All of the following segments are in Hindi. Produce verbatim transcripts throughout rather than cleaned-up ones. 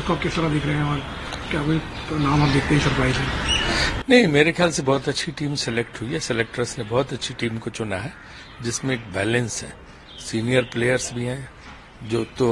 उसको किस तरह दिख रहे हैं और क्या कोई तो नाम आप देखते ही सरप्राइज है? नहीं, मेरे ख्याल से बहुत अच्छी टीम सेलेक्ट हुई है। सेलेक्टर्स ने बहुत अच्छी टीम को चुना है जिसमें एक बैलेंस है। सीनियर प्लेयर्स भी हैं जो तो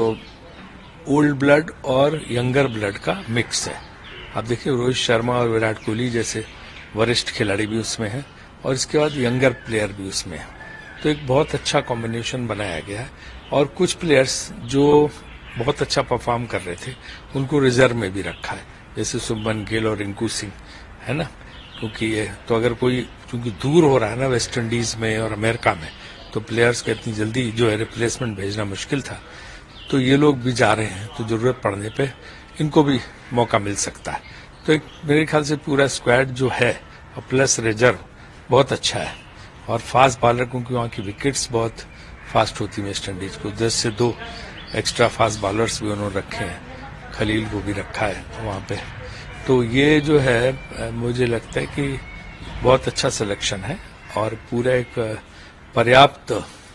ओल्ड ब्लड और यंगर ब्लड का मिक्स है। आप देखिए रोहित शर्मा और विराट कोहली जैसे वरिष्ठ खिलाड़ी भी उसमें हैं और इसके बाद यंगर प्लेयर भी उसमें है। तो एक बहुत अच्छा कॉम्बिनेशन बनाया गया है और कुछ प्लेयर्स जो बहुत अच्छा परफॉर्म कर रहे थे उनको रिजर्व में भी रखा है, जैसे शुभमन गिल और रिंकू सिंह, है ना। क्योंकि ये तो अगर कोई क्योंकि दूर हो रहा है ना वेस्ट इंडीज में और अमेरिका में, तो प्लेयर्स का इतनी जल्दी जो है रिप्लेसमेंट भेजना मुश्किल था, तो ये लोग भी जा रहे हैं, तो जरूरत पड़ने पे इनको भी मौका मिल सकता है। तो एक मेरे ख्याल से पूरा स्क्वाड जो है और प्लस रिजर्व बहुत अच्छा है और फास्ट बॉलर, क्योंकि वहाँ की विकेट्स बहुत फास्ट होती है वेस्ट इंडीज को, दस से दो एक्स्ट्रा फास्ट बॉलर्स भी उन्होंने रखे हैं, खलील को भी रखा है वहाँ पे। तो ये जो है मुझे लगता है कि बहुत अच्छा सिलेक्शन है और पूरा एक पर्याप्त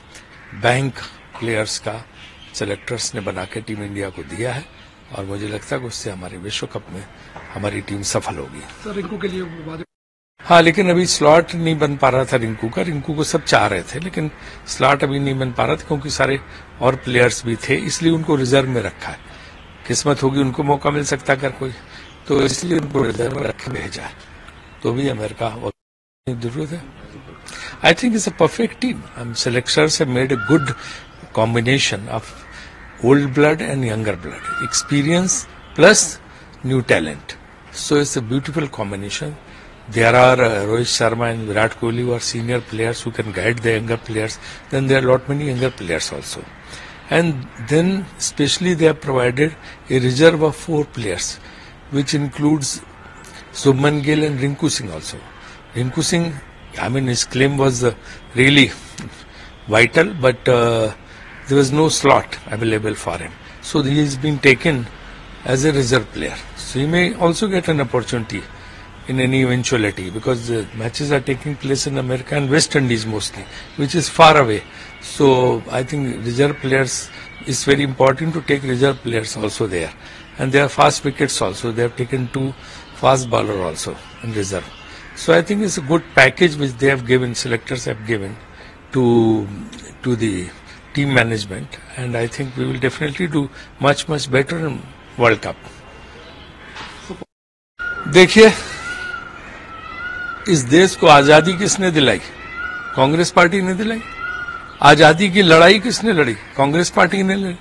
बैंक प्लेयर्स का सेलेक्टर्स ने बना के टीम इंडिया को दिया है और मुझे लगता है कि उससे हमारे विश्व कप में हमारी टीम सफल होगी। सर रिंकू के लिए बात... हाँ, लेकिन अभी स्लॉट नहीं बन पा रहा था रिंकू का। रिंकू को सब चाह रहे थे लेकिन स्लॉट अभी नहीं बन पा रहा था क्योंकि सारे और प्लेयर्स भी थे, इसलिए उनको रिजर्व में रखा है। किस्मत होगी उनको मौका मिल सकता अगर कोई, तो इसलिए उनको रिजर्व में रख के भेजा है। तो भी अमेरिका जरूरत है। I think it's a perfect team. हम selectors have made a good combination of old blood and younger blood, experience plus new talent. So it's a beautiful combination. There are uh, Rohit Sharma and Virat Kohli who are senior players who can guide the younger players. Then there are a lot many younger players also. And then especially they have provided a reserve of four players, which includes Shubman Gill and Rinku Singh also. Rinku Singh, I mean his claim was uh, really vital, but uh, there was no slot available for him. So he is being taken as a reserve player. So he may also get an opportunity in any eventuality because the matches are taking place in America and West Indies mostly, which is far away. So I think reserve players is very important to take reserve players also there. And they are fast wickets also. They have taken two fast bowler also in reserve. So I think it's a good package which they have given, selectors have given to, to the team management, and I think we will definitely do much much better in World Cup. देखिए, इस देश को आजादी किसने दिलाई? कांग्रेस पार्टी ने दिलाई। आजादी की लड़ाई किसने लड़ी? कांग्रेस पार्टी ने लड़ी।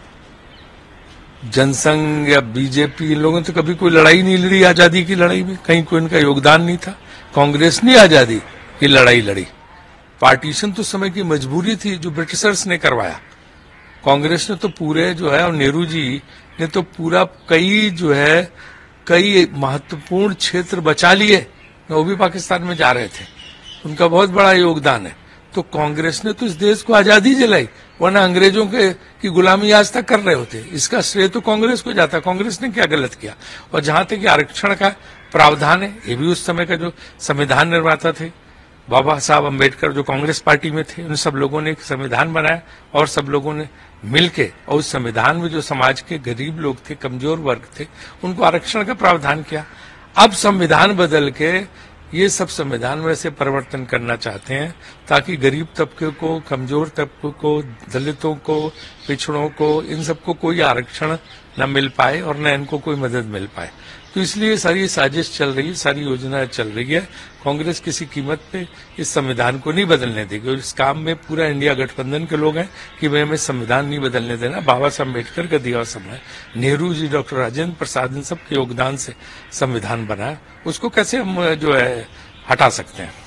जनसंघ या बीजेपी इन लोगों ने तो कभी कोई लड़ाई नहीं लड़ी आजादी की लड़ाई में, कहीं कोई इनका योगदान नहीं था। कांग्रेस ने आजादी की लड़ाई लड़ी। पार्टीशन तो समय की मजबूरी थी जो ब्रिटिशर्स ने करवाया। कांग्रेस ने तो पूरे जो है और नेहरू जी ने तो पूरा कई जो है कई महत्वपूर्ण क्षेत्र बचा लिए, वो भी पाकिस्तान में जा रहे थे। उनका बहुत बड़ा योगदान है। तो कांग्रेस ने तो इस देश को आजादी दिलाई, वरना अंग्रेजों के की गुलामी आज तक कर रहे होते। इसका श्रेय तो कांग्रेस को जाता। कांग्रेस ने क्या गलत किया? और जहां तक आरक्षण का प्रावधान है, ये भी उस समय का जो संविधान निर्माता थे बाबा साहब अम्बेडकर, जो कांग्रेस पार्टी में थे, उन सब लोगों ने एक संविधान बनाया और सब लोगों ने मिलके, और उस संविधान में जो समाज के गरीब लोग थे, कमजोर वर्ग थे, उनको आरक्षण का प्रावधान किया। अब संविधान बदल के ये सब संविधान में से परिवर्तन करना चाहते हैं ताकि गरीब तबके को, कमजोर तबके को, दलितों को, पिछड़ों को, इन सबको कोई आरक्षण न मिल पाए और न इनको कोई मदद मिल पाए। तो इसलिए सारी साजिश चल रही है, सारी योजना चल रही है। कांग्रेस किसी कीमत पे इस संविधान को नहीं बदलने देगी और इस काम में पूरा इंडिया गठबंधन के लोग हैं कि भाई हमें संविधान नहीं बदलने देना। बाबा साहब अम्बेडकर का दिया समय, नेहरू जी, डॉक्टर राजेंद्र प्रसाद, इन सब के योगदान से संविधान बना, उसको कैसे हम जो है हटा सकते हैं।